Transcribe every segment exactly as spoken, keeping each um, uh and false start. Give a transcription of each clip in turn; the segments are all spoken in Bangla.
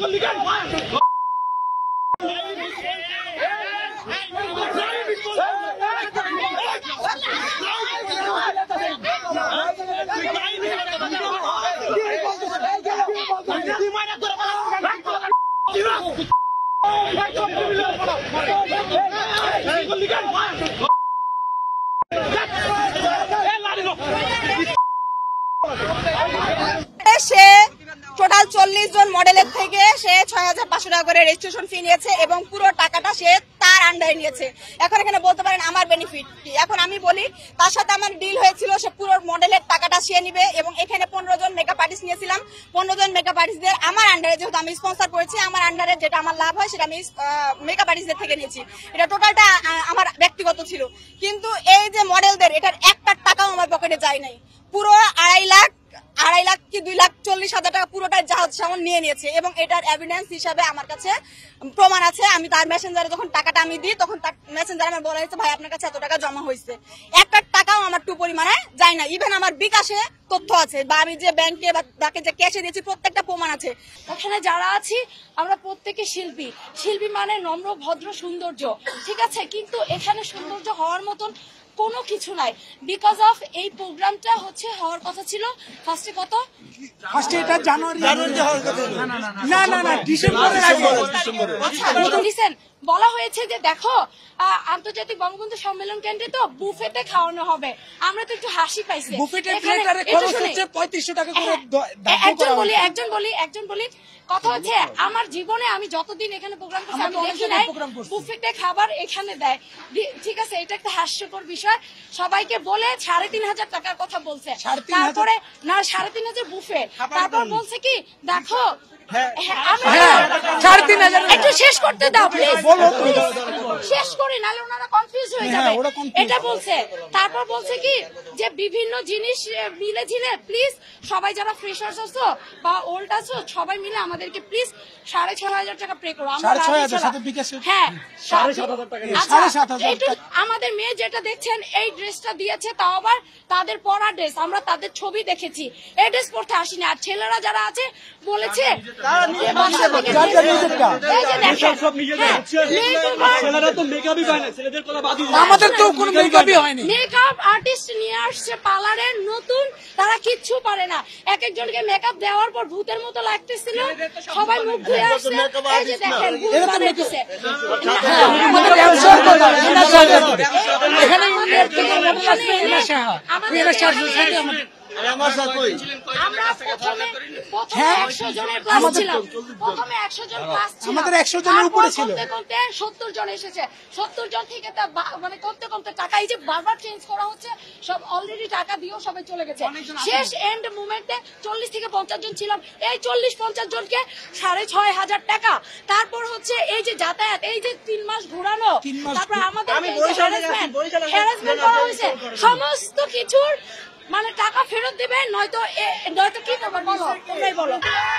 সে টোটাল চল্লিশ জন মডেলের থেকে সে ছয় হাজার পাঁচশো টাকা করে রেজিস্ট্রেশন ফি নিয়েছে এবং পুরো টাকাটা সে তার আন্ডারে নিয়েছে। এখন এখানে বলতে পারেন আমার বেনিফিট কি। এখন আমি বলি তার সাথে আমার ডিল হয়েছিল সে পুরো মডেলের টাকাটা সে নিবে এবং এখানে পনেরো জন মেকআপ আর্টিস্ট নিয়েছিলাম। পনেরো জন মেকআপ আর্টিস্টদের আমার আন্ডারে, যেহেতু আমি স্পন্সর করেছি, আমার আন্ডারে যেটা আমার লাভ হয় সেটা আমি মেকআপ আর্টিস্টদের থেকে নিয়েছি। এটা টোটালটা আমার ব্যক্তিগত ছিল, কিন্তু এই যে মডেলদের এটার একটা টাকাও আমার পকেটে যায় নাই। পুরো আড়াই লাখ আড়াই লাখ কি দুই লাখ চল্লিশ হাজার টাকা পুরোটাই জাহাজ সামন নিয়ে নিয়েছে এবং এটার এভিডেন্স হিসাবে আমার কাছে প্রমাণ আছে। আমি তার মেসেঞ্জারে যখন টাকাটা আমি দিই তখন তার মেসেঞ্জারে আমার বলা হয়েছে ভাই আপনার কাছে এত টাকা জমা হয়েছে, একটা টাকাও আমার টু পরিমাণে যায় না। ইভেন আমার বিকাশে তথ্য আছে বা আমি যে ব্যাংকে বা তাকে যে ক্যাশে দিয়েছি প্রত্যেকটা প্রমাণ আছে। এখানে যারা আছি আমরা প্রত্যেকে শিল্পী। শিল্পী মানে নম্র ভদ্র সৌন্দর্য, ঠিক আছে, কিন্তু এখানে সৌন্দর্য হওয়ার মতন কোনো কিছু নাই। বিকজ অফ এই প্রোগ্রামটা হচ্ছে হওয়ার কথা ছিল ফার্স্টে কত ফার্স্টে এটা জানুয়ারি জানুয়ারি হওয়ার কথা না না না ডিসেম্বরের আগে লিসেন বলা হয়েছে যে দেখো আন্তর্জাতিক বঙ্গবন্ধু সম্মেলন কেন্দ্রে তো বুফেতে খাওয়ানো হবে। আমরা তো একটু হাসি পাইছি। বুফেতে প্লেটারে খরচ হচ্ছে পঁয়ত্রিশশো টাকা করে। একজন বলি একজন বলি একজন বলি কথা হচ্ছে আমার জীবনে আমি যতদিন এখানে প্রোগ্রাম করছি আমি দেখি নাই বুফেতে খাবার এখানে দেয়, ঠিক আছে। এটা একটা হাস্যকর বিষয়। সবাইকে বলে সাড়ে তিন হাজার টাকার কথা বলছে, তারপরে না সাড়ে তিন হাজার বুফে, তারপর বলছে কি দেখো একটু শেষ করতে দাও প্লিজ, শেষ করি নাহলে ওনারা কনফিউজ হয়ে যাবে। এটা বলছে, তারপর বলছে কি যে বিভিন্ন জিনিস মিলে ঝিলে প্লিজ সবাই যারা ফ্রেশার্স আছো বা ওল্ড আছো সবাই মিলে আমাদেরকে প্লিজ সাড়ে ছয় হাজার টাকা পে করো। হ্যাঁ আমাদের মেয়ে যেটা দেখছেন এই ড্রেসটা দিয়েছে, তাও আবার তাদের পরা ড্রেস, আমরা তাদের ছবি দেখেছি, এই ড্রেস পরতে আসিনি। আর ছেলেরা যারা আছে বলেছে মেকআপ আর্টিস্ট নিয়ে আসছে পার্লারের নতুন, তারা কিচ্ছু পারে না। এক একজনকে মেকআপ দেওয়ার পর ভূতের মতো লাগতেছিল, সবাই মুখ ধুয়ে আসছে। এই যে দেখেন ভূত বানাইতেছে। আমরা প্রথমে প্রথমে একশো জনের ক্লাস ছিলাম, প্রথমে একশো জন ক্লাস ছিল, আমাদের একশো জনের উপরে ছিল, কমতে কমতে সত্তর জন এসেছে। সত্তর জন থেকে মানে কমতে কমতে টাকা এই যে বারবার চেঞ্জ করা হচ্ছে, সব অলরেডি টাকা দিয়েও সবাই চলে গেছে। শেষ এন্ড মুভমেন্টে চল্লিশ থেকে পঞ্চাশ জন ছিলাম, এই চল্লিশ পঞ্চাশ জনকে সাড়ে ছয় হাজার টাকা। তারপর হচ্ছে এই যে যাতায়াত, এই যে তিন মাস ঘোরানো, তারপর আমাদের হ্যারাসমেন্ট করা হয়েছে, সমস্ত কিছুর মানে টাকা ফেরত দেবে, নয়তো নয়তো কি করবে বলো, তোমরাই বলো।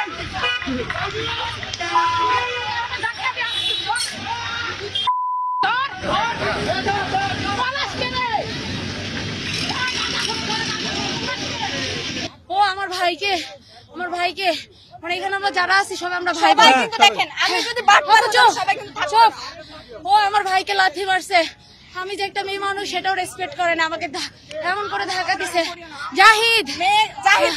ও আমার ভাইকে আমার ভাইকে মানে এখানে আমরা যারা আছি সবাই আমরা ভাই ভাই, কিন্তু দেখেন আমি যদি চোখ ও আমার ভাইকে লাথি মারছে। আমি যে একটা মেয়ে মানুষ সেটাও রেসপেক্ট করে না, আমাকে এমন করে ধাক্কা দিছে। জাহিদ জাহিদ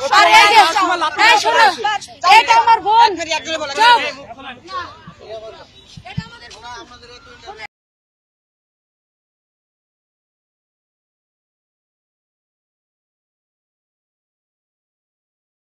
এটা আমার বোন, এটা আমাদের